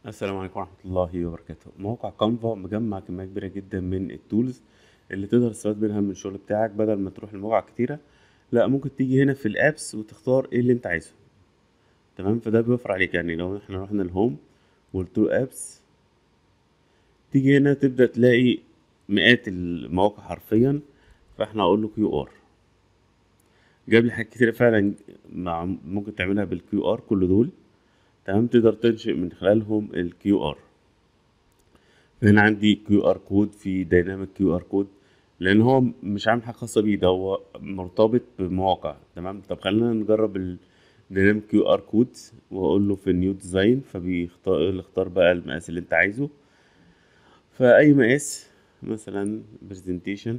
السلام عليكم ورحمة الله وبركاته. موقع كانفا مجمع كمية كبيرة جدا من التولز اللي تقدر تستفاد منها من الشغل بتاعك بدل ما تروح لمواقع كتيرة. لا، ممكن تيجي هنا في الابس وتختار ايه اللي انت عايزه. تمام، فده بيوفر عليك. يعني لو احنا رحنا الهوم والتو ابس، تيجي هنا تبدأ تلاقي مئات المواقع حرفيا. فاحنا اقول له كيو ار، جاب لي حاجات كتيرة فعلا. ممكن تعملها بالكيو ار كل دول. تمام، تقدر تنشئ من خلالهم الكيو ار. هنا عندي كيو ار كود في دايناميك كيو ار كود، لان هو مش عامل حاجه خاصه بيه، ده هو مرتبط بمواقع. تمام، طب خلينا نجرب الدايناميك كيو ار كود، واقول له في نيو ديزاين، فبيختار اختار بقى المقاس اللي انت عايزه، فاي مقاس، مثلا برزنتيشن.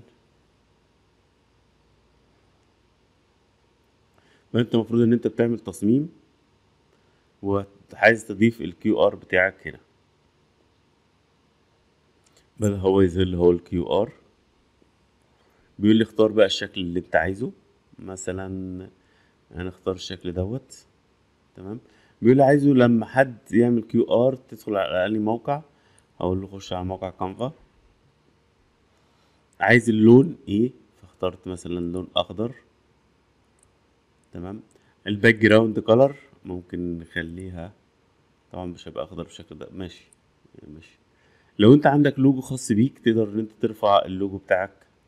فانت المفروض ان انت بتعمل تصميم وعايز تضيف الكيو ار بتاعك هنا، بدل هو يظهر هو الكيو ار. بيقول لي اختار بقى الشكل اللي انت عايزه. مثلا هنختار الشكل دوت. تمام، بيقول لي عايزه لما حد يعمل كيو ار تدخل على اقل موقع. اقول له خش على موقع كانفا. عايز اللون ايه، فاخترت مثلا لون اخضر. تمام، الباك جراوند كولر ممكن نخليها، طبعا مش هيبقى اخضر بالشكل ده. ماشي ماشي. لو انت عندك لوجو خاص بيك تقدر ان انت ترفع اللوجو بتاعك.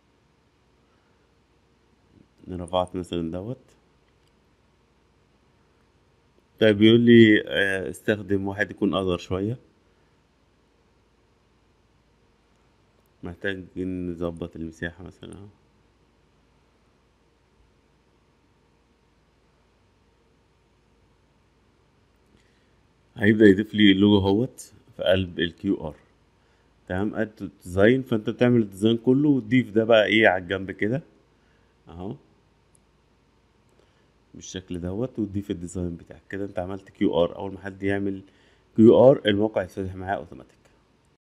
انا رفعت مثلا دوت. طيب بيقول لي استخدم واحد يكون اصغر شويه. محتاج نظبط المساحه مثلا اهو. هيبدأ يضيف لي اللوجو اهوت في قلب الكيو ار. تمام، اد ديزاين، فانت بتعمل الديزاين كله وتضيف ده بقى ايه على الجنب كده اهو، بالشكل دوت، وتضيف الديزاين بتاعك كده. انت عملت كيو ار، اول ما حد يعمل كيو ار الموقع يتفتح معاه اوتوماتيك.